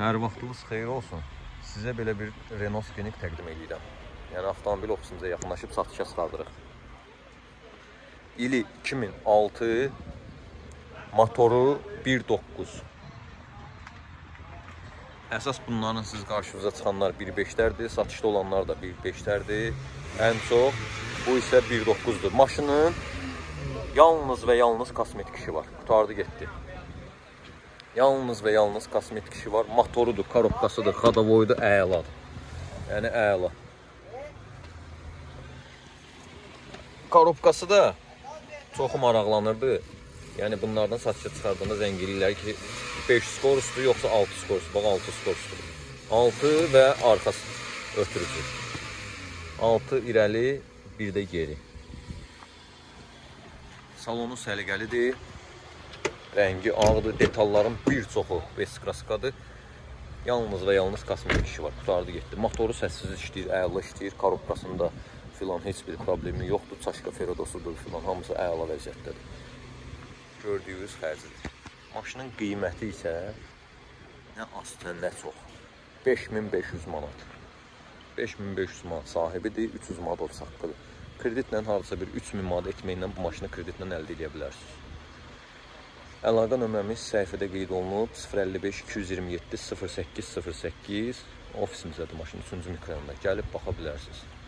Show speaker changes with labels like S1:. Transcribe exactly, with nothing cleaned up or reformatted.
S1: Hər vaxtınız xeyir olsun. Sizə belə bir Renault Scenic təqdim edirəm. Yəni avtomobil ofisimize yaxınlaşıb satışa çıxardırıq. İli iki min altı, motoru bir nöqtə doqquz. Əsas bunların siz qarşınıza çıxanlar bir nöqtə beşlərdir, satışda olanlar da bir nöqtə beşlərdir. Ən çox bu isə bir nöqtə doqquzdur. Maşının yalnız və yalnız kosmetik işi var. Qutardı getdi. Yalnız və yalnız kosmetik işi var. Motorudur, korobkasıdır, xadavoyudur, əladır. Yəni əla. Korobkası da çoxu maraqlanırdı. Yəni bunlardan satışa çıxardığında zəng edirlər ki, beş skorusdur, yoxsa altı skorusdur. Bax, altı skorusdur. altı və arxası ötürücü. altı irəli, bir də geri. Salonu səliqəlidir. Rəngi ağdır, detalların bir çoxu reskraskadır. Yalnız və yalnız kosmetik işi var. Qutardı getdi. Motoru səssiz işləyir, əla işləyir. Korobkasında filan heç bir problemi yoxdur. Çaşka ferodosudur filan. Hamısı əla vəziyyətdədir. Gördüyünüz xərcidir. Maşının qiyməti isə nə azdır, nə çox. beş min beş yüz manat. beş min beş yüz manat sahibidir, üç yüz manat olsa haqqıdır. Kreditlə hardasa bir üç min manat etməklə bu maşını kreditlə əldə edə bilərsiniz. Əlaqə nömrəmiz səhifədə qeyd olunub sıfır əlli beş iki yüz iyirmi yeddi sıfır səkkiz sıfır səkkiz. Ofisimizdədir maşın üçüncü mikrorayonda. Gəlib baxa bilərsiniz.